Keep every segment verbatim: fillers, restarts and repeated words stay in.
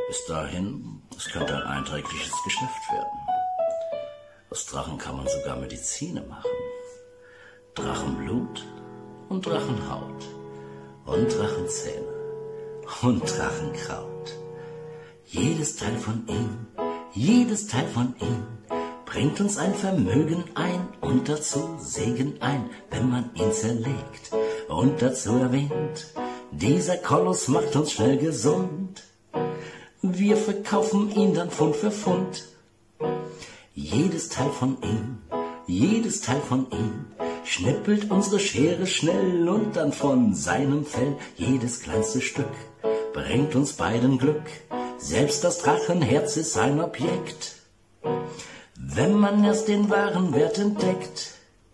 Bis dahin, es könnte ein einträgliches Geschäft werden. Aus Drachen kann man sogar Medizine machen. Drachenblut und Drachenhaut und Drachenzähne und Drachenkraut. Jedes Teil von ihm, jedes Teil von ihm bringt uns ein Vermögen ein und dazu Segen ein, wenn man ihn zerlegt und dazu erwähnt, dieser Koloss macht uns schnell gesund. Wir verkaufen ihn dann Pfund für Pfund. Jedes Teil von ihm, jedes Teil von ihm schnippelt unsere Schere schnell und dann von seinem Fell jedes kleinste Stück bringt uns beiden Glück. Selbst das Drachenherz ist ein Objekt, wenn man erst den wahren Wert entdeckt.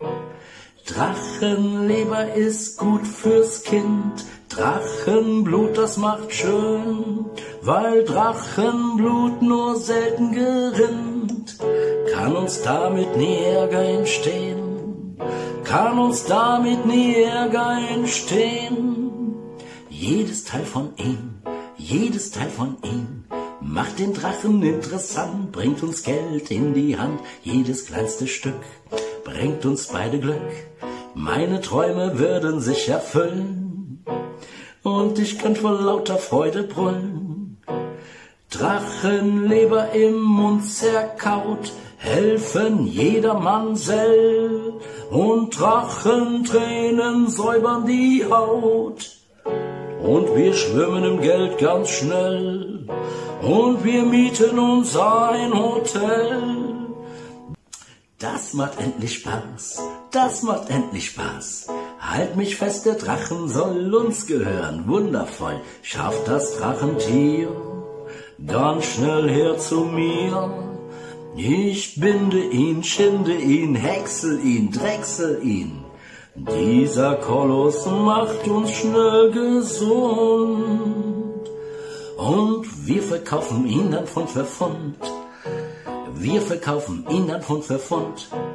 Drachenleber ist gut fürs Kind, Drachenblut, das macht schön, weil Drachenblut nur selten gerinnt. Kann uns damit nie Ärger entstehen, kann uns damit nie Ärger entstehen. Jedes Teil von ihm, jedes Teil von ihm macht den Drachen interessant, bringt uns Geld in die Hand, jedes kleinste Stück bringt uns beide Glück. Meine Träume würden sich erfüllen und ich könnt vor lauter Freude brüllen. Drachenleber im Mund zerkaut, helfen jedermann sell und Drachentränen säubern die Haut. Und wir schwimmen im Geld ganz schnell und wir mieten uns ein Hotel. Das macht endlich Spaß, das macht endlich Spaß. Halt mich fest, der Drachen soll uns gehören, wundervoll. Schafft das Drachentier ganz schnell her zu mir. Ich binde ihn, schinde ihn, häcksel ihn, drechsel ihn. Dieser Koloss macht uns schnell gesund. Und wir verkaufen ihn dann Pfund für Pfund. Wir verkaufen ihn dann Pfund für Pfund.